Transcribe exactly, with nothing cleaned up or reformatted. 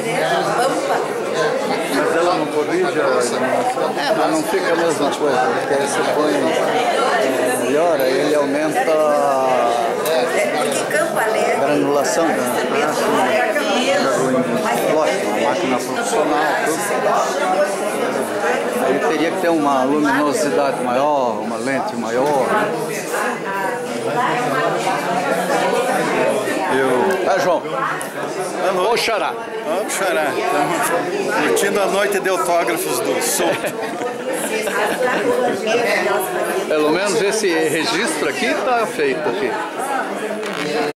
Mas ela não corrige a iluminação? É, mas não fica a mesma coisa, porque aí você põe é, melhor, aí ele aumenta a granulação, né? Lógico, uma máquina profissional, tudo. Aí teria que ter uma luminosidade maior, uma lente maior. Eu... Ah, João. Ô, Xará. Ô, Xará. Estamos curtindo a noite de autógrafos do Souto. Pelo menos esse registro aqui está feito aqui.